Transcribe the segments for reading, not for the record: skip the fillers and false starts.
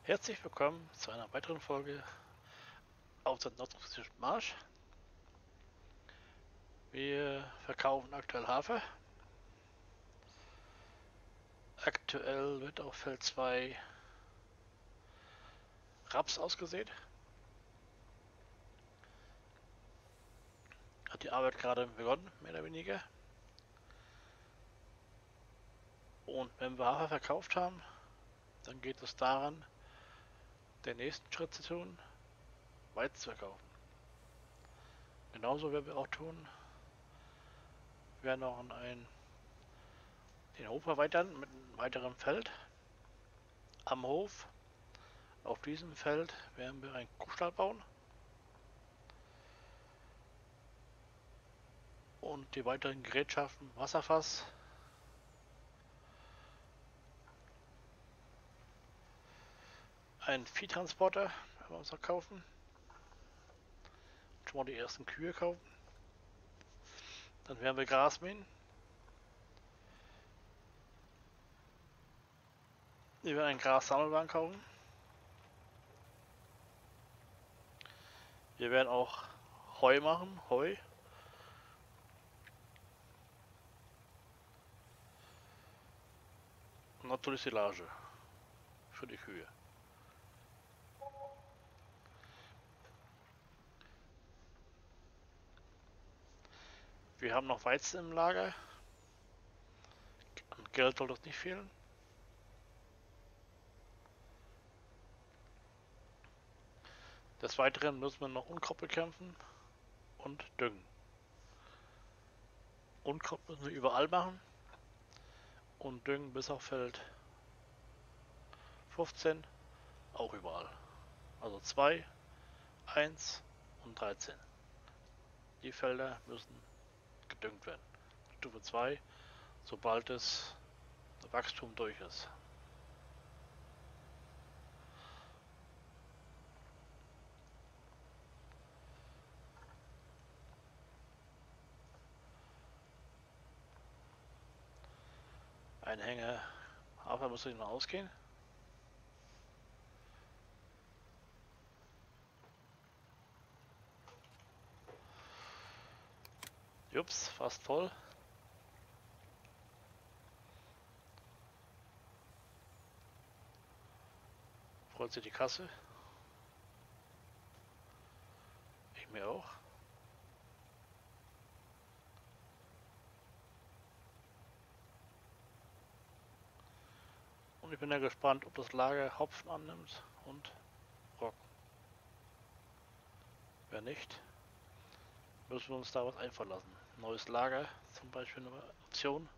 Herzlich willkommen zu einer weiteren Folge auf der nordfriesischen Marsch. Wir verkaufen aktuell Hafer. Aktuell wird auf Feld 2 Raps ausgesät. Hat die Arbeit gerade begonnen, mehr oder weniger. Und wenn wir Hafer verkauft haben, dann geht es daran, den nächsten Schritt zu tun, Weizen zu verkaufen. Genauso werden wir auch tun. Wir werden auch den Hof erweitern mit einem weiteren Feld am Hof. Auf diesem Feld werden wir einen Kuhstall bauen und die weiteren Gerätschaften, Wasserfass, einen Viehtransporter werden wir uns noch kaufen. Schon mal die ersten Kühe kaufen. Dann werden wir Gras mähen. Wir werden einen Grassammelwagen kaufen. Wir werden auch Heu machen, Heu. Und natürlich Silage für die Kühe. Wir haben noch Weizen im Lager. An Geld soll das nicht fehlen. Des Weiteren müssen wir noch Unkraut bekämpfen und düngen. Unkraut müssen wir überall machen und düngen bis auf Feld 15 auch überall. Also 2, 1 und 13. Die Felder müssen gedüngt werden. Stufe 2, sobald das Wachstum durch ist. Ein Hänger Hafer muss noch ausgehen. Jups, fast voll. Freut sich die Kasse. Ich mir auch. Und ich bin ja gespannt, ob das Lager Hopfen annimmt und Roggen. Wenn nicht, müssen wir uns da was einfallen lassen. Neues Lager, zum Beispiel eine Option.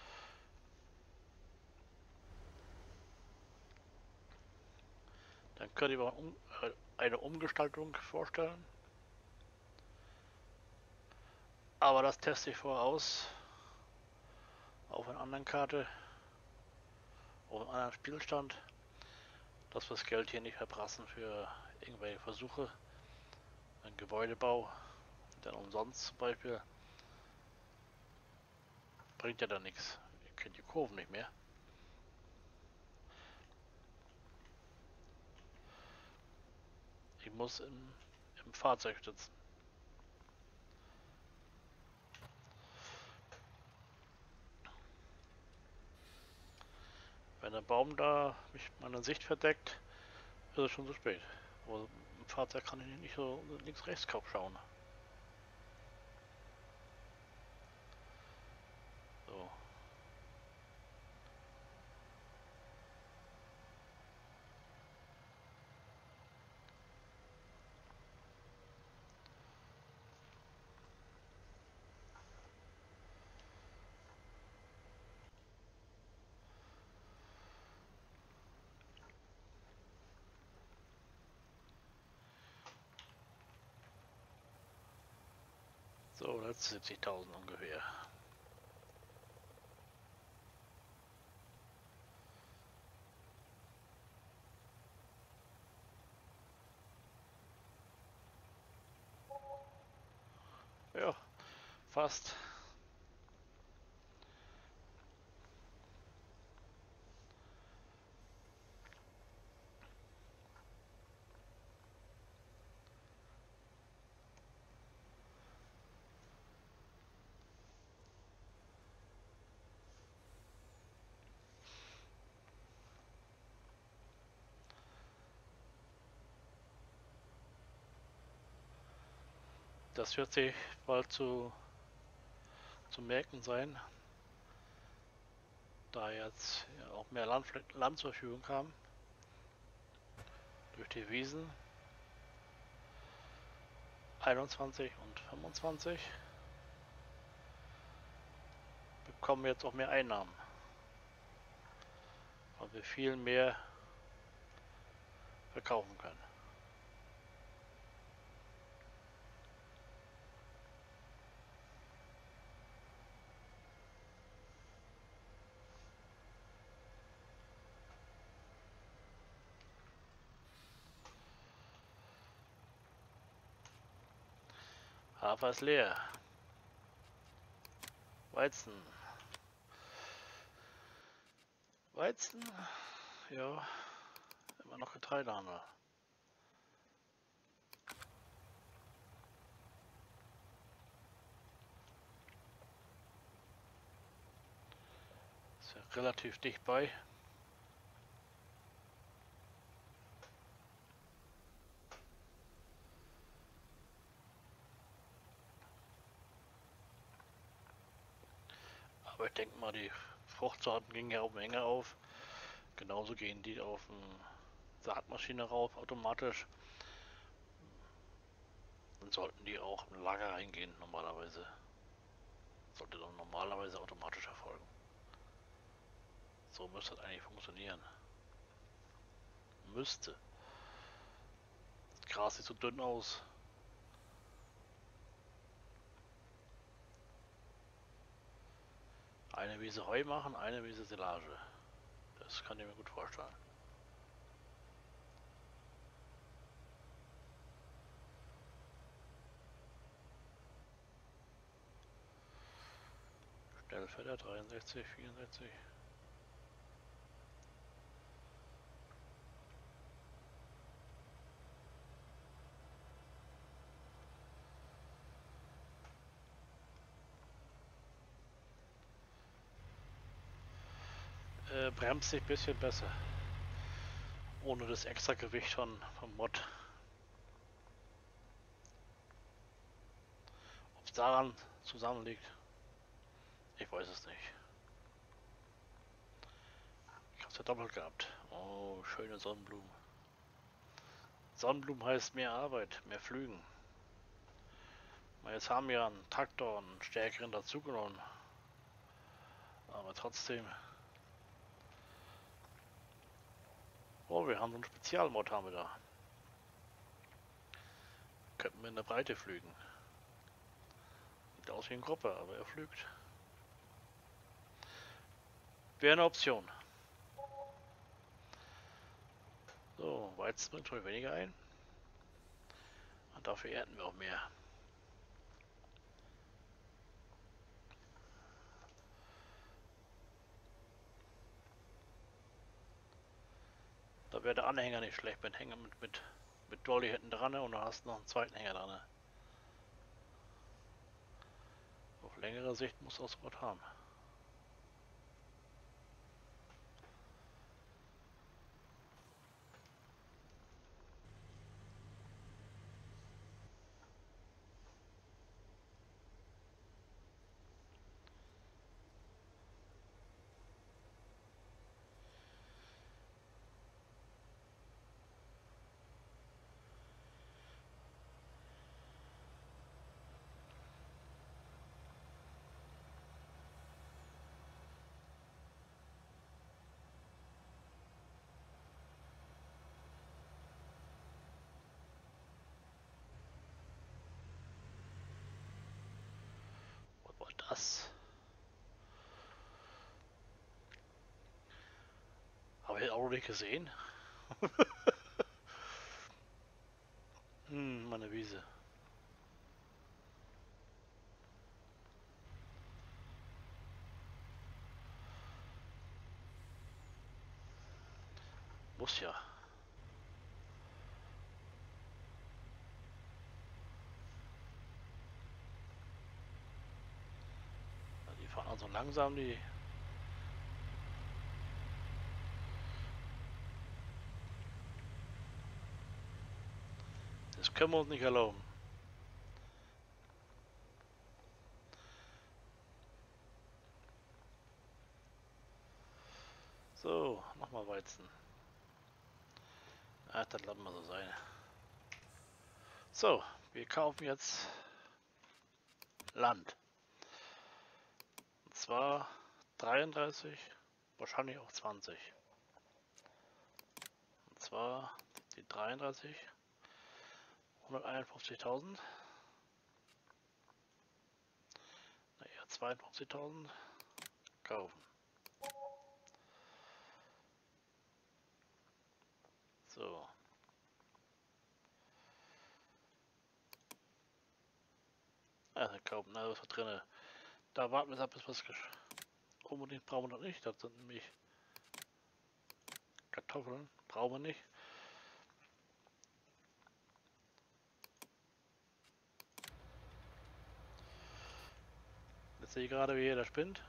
Dann könnte ich mir eine Umgestaltung vorstellen. Aber das teste ich vorher aus. Auf einer anderen Karte. Auf einem anderen Spielstand. Dass wir das Geld hier nicht verprassen für irgendwelche Versuche. Ein Gebäudebau. Dann umsonst zum Beispiel. Bringt ja dann nichts. Ihr kennt die Kurven nicht mehr. Ich muss im Fahrzeug sitzen. Wenn der Baum da mich meine Sicht verdeckt, ist es schon zu spät. Aber im Fahrzeug kann ich nicht so links-rechts schauen. So. So, jetzt 70.000 ungefähr. Ja, fast. Das wird sich bald zu merken sein, da jetzt ja auch mehr Land zur Verfügung kam durch die Wiesen 21 und 25 bekommen wir jetzt auch mehr Einnahmen, weil wir viel mehr verkaufen können. Hafer ist leer. Weizen. Weizen, ja, immer noch Getreidehandel. Ist ja relativ dicht bei. Aber ich denke mal, die Fruchtsorten gingen ja auch enger auf. Genauso gehen die auf eine Saatmaschine rauf, automatisch. Dann sollten die auch im Lager reingehen, normalerweise. Sollte dann normalerweise automatisch erfolgen. So müsste das eigentlich funktionieren. Müsste. Das Gras sieht so dünn aus. Eine Wiese Heu machen, eine Wiese Silage. Das kann ich mir gut vorstellen. Stellfelder 63, 64. Bremst sich ein bisschen besser. Ohne das extra Gewicht vom Mod. Ob es daran zusammenliegt, ich weiß es nicht. Ich hab's ja doppelt gehabt. Oh, schöne Sonnenblumen. Sonnenblumen heißt mehr Arbeit, mehr Flügen. Jetzt haben wir einen Traktor, einen stärkeren dazugenommen. Aber trotzdem. Oh, wir haben so einen Spezialmod haben wir da. Könnten wir in der Breite flügen. Sieht aus wie eine Gruppe, aber er flügt. Wäre eine Option. So, Weizen bringt schon weniger ein. Und dafür ernten wir auch mehr. Da wäre der Anhänger nicht schlecht, mit Hänger mit Dolly hinten dran und dann hast du noch einen zweiten Hänger dran. Auf längere Sicht muss das was haben. Was war das? Habe ich auch nicht gesehen? Meine Wiese. Muss ja. Die fahren also langsam, die. Das können wir uns nicht erlauben. So, nochmal Weizen. Ach, das lassen wir so sein. So, wir kaufen jetzt Land. Und zwar 33, wahrscheinlich auch 20. Und zwar die 33, 151.000. Naja, 52.000 kaufen. So. Also kaufen, na, was ist drin? Da warten wir jetzt ab, bis was unbedingt brauchen wir noch nicht. Das sind nämlich Kartoffeln. Brauchen wir nicht. Jetzt sehe ich gerade, wie jeder spinnt.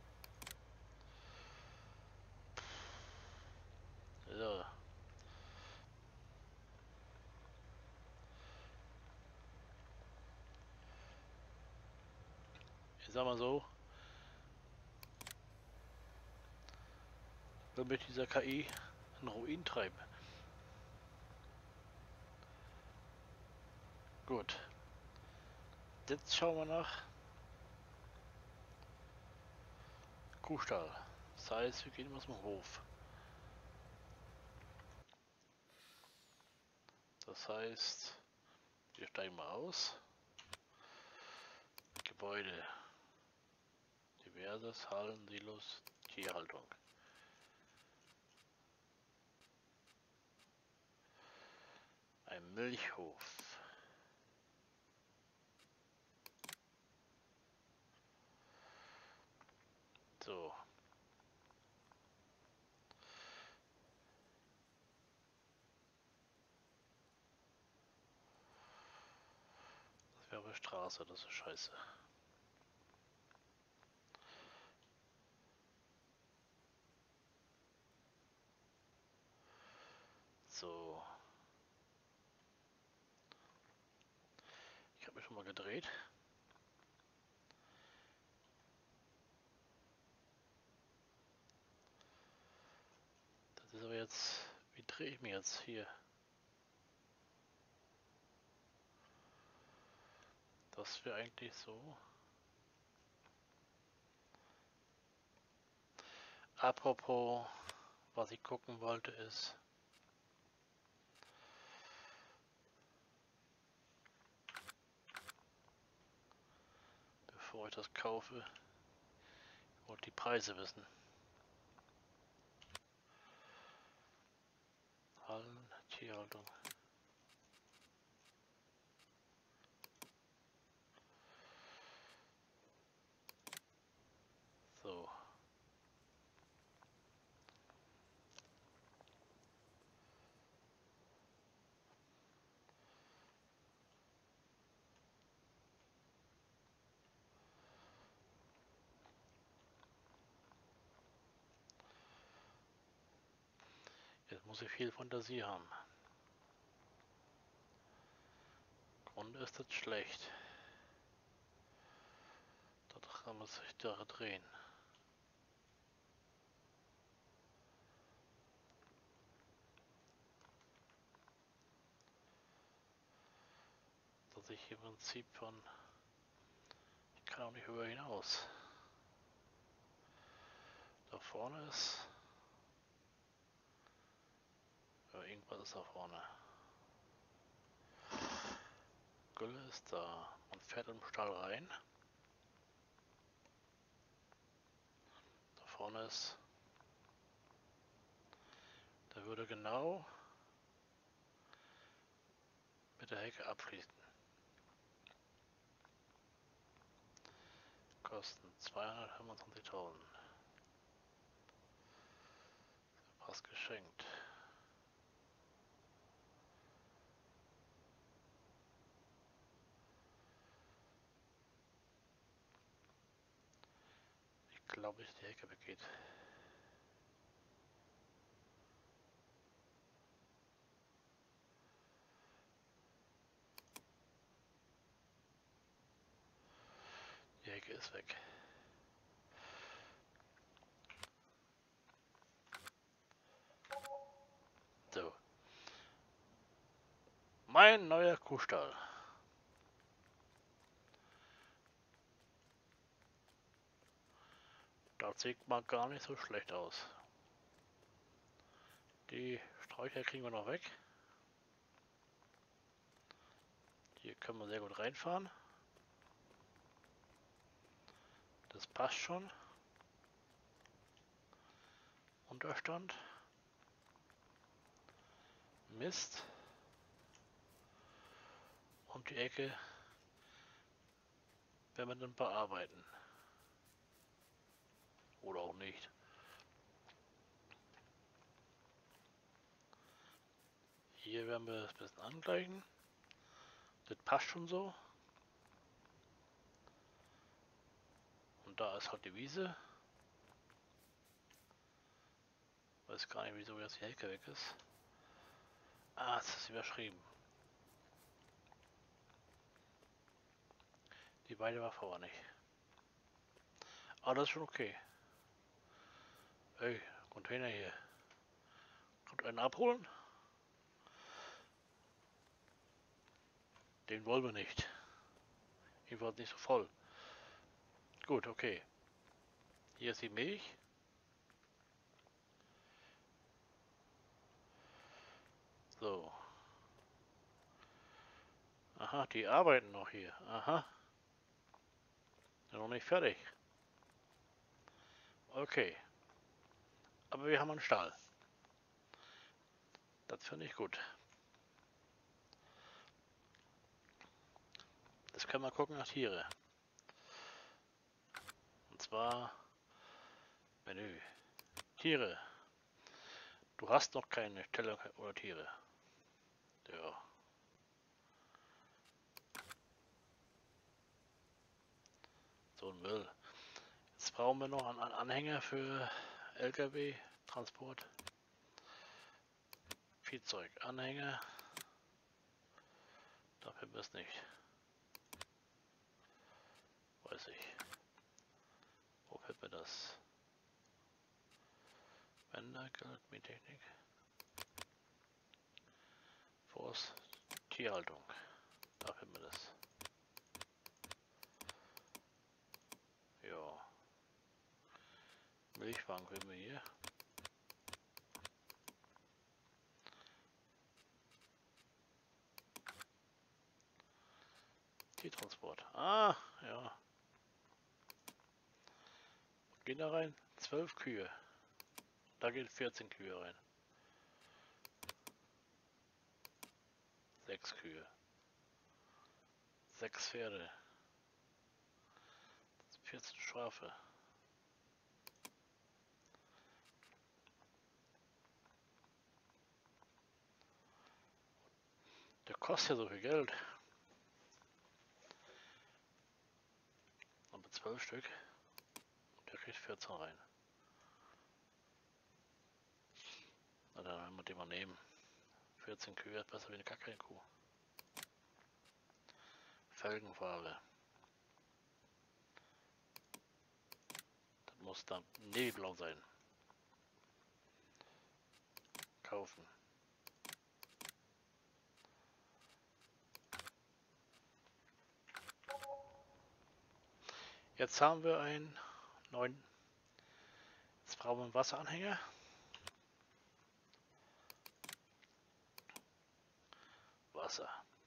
So. Ich sag mal so. Will mich dieser KI in Ruin treiben. Gut. Jetzt schauen wir nach Kuhstall. Das heißt, wir gehen aus dem Hof. Das heißt, wir steigen mal aus. Gebäude. Diverses, Hallen, Silos, Tierhaltung. Ein Milchhof. So. Das wäre aber Straße, das ist scheiße. So. Ich habe mich schon mal gedreht. Das ist aber jetzt. Wie drehe ich mich jetzt hier? Das wäre eigentlich so. Apropos, was ich gucken wollte ist. Bevor ich das kaufe, wollte die Preise wissen. Hallen, Tierhaltung. So. Jetzt muss ich viel Fantasie haben. Grunde ist das schlecht. Da muss ich da drehen. Dass ich im Prinzip von. Ich kann auch nicht höher hinaus. Da vorne ist. Ja, irgendwas ist da vorne. Gülle ist da. Man fährt im Stall rein. Da vorne ist. Da würde genau mit der Hecke abschließen. Kosten 225.000. Fast geschenkt. Ich glaube, die Hecke weggeht. Die Hecke ist weg. Mein neuer Kuhstall. Das sieht mal gar nicht so schlecht aus. Die Sträucher kriegen wir noch weg. Hier können wir sehr gut reinfahren. Das passt schon. Unterstand. Mist. Und die Ecke werden wir dann bearbeiten. Oder auch nicht. Hier werden wir es ein bisschen angleichen. Das passt schon so. Und da ist halt die Wiese. Weiß gar nicht, wieso jetzt die Hecke weg ist. Ah, es ist überschrieben. Die Weide war vorher nicht. Aber das ist schon okay. Ey, Container hier. Kommt einen abholen? Den wollen wir nicht. Jedenfalls nicht so voll. Gut, okay. Hier ist die Milch. So. Aha, die arbeiten noch hier. Aha. Sind noch nicht fertig. Okay. Aber wir haben einen Stall. Das finde ich gut. Das können wir gucken nach Tiere. Und zwar Menü. Tiere. Du hast noch keine Stellung oder Tiere. Ja. So ein Müll. Jetzt brauchen wir noch einen Anhänger für LKW Transport. Viehzeug. Anhänger. Dafür es nicht. Weiß ich. Wo fällt mir das? Bänder, Technik. Forst, Tierhaltung. Da fällt mir das. Ja. Milchwagen finden wir hier. Tiertransport. Ah, ja. Gehen da rein. 12 Kühe. Da geht 14 Kühe rein. 6 Kühe. 6 Pferde. 14 Schafe. Der kostet ja so viel Geld. Aber 12 Stück. Der kriegt 14 rein. Na dann werden wir den mal nehmen. 14 Kühe ist besser wie eine gar keine Kuh. Felgenfarbe. Das muss dann nebelblau sein. Kaufen. Jetzt haben wir einen neuen. Jetzt brauchen wir einen Wasseranhänger. Wasser.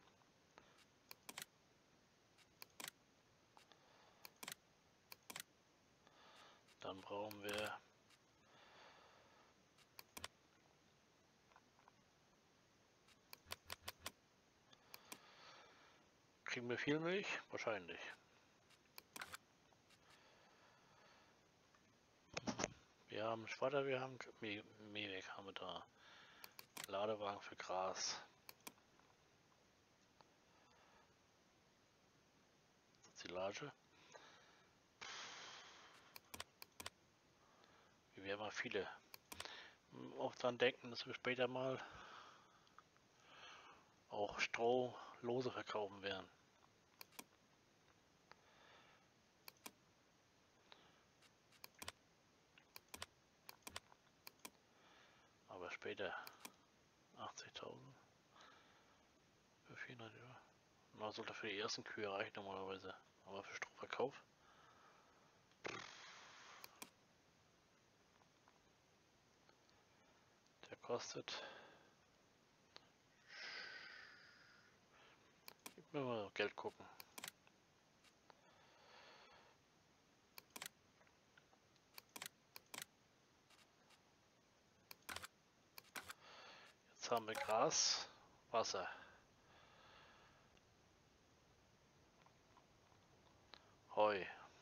Dann brauchen wir kriegen wir viel Milch? Wahrscheinlich. Wir haben Schwatter, wir haben Mehlweg haben wir da. Ladewagen für Gras. Silage. Wir werden mal viele. Auch dran denken, dass wir später mal auch Stroh lose verkaufen werden. Aber später 80.000. 400, ja. Na, sollte für die ersten Kühe reichen normalerweise. Aber für Stromverkauf. Der kostet. Ich will mal Geld gucken. Jetzt haben wir Gras, Wasser. Heu.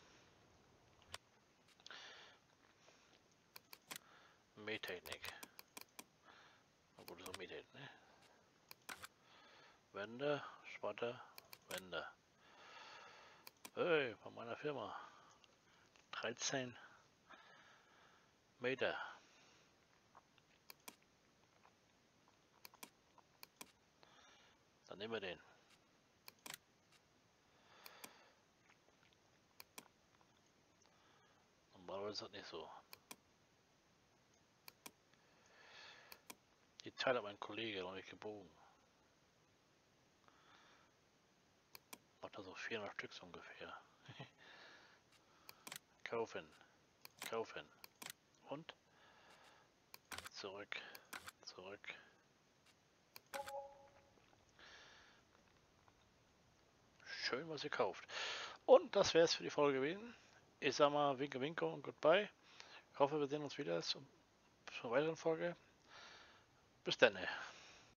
Mähtechnik. Na gut, so Mähtechnik, ne? Wände, Schwatte, Wände. Hey, von meiner Firma. 13 Meter. Dann nehmen wir den. Normalerweise ist das nicht so. Die Teile hat mein Kollege noch nicht gebogen. Macht da so 400 Stück so ungefähr. Kaufen. Kaufen. Und zurück. Zurück. Schön, was ihr kauft. Und das wäre es für die Folge gewesen. Ich sag mal Winke Winke und Goodbye. Ich hoffe, wir sehen uns wieder zur weiteren Folge. Bis dann.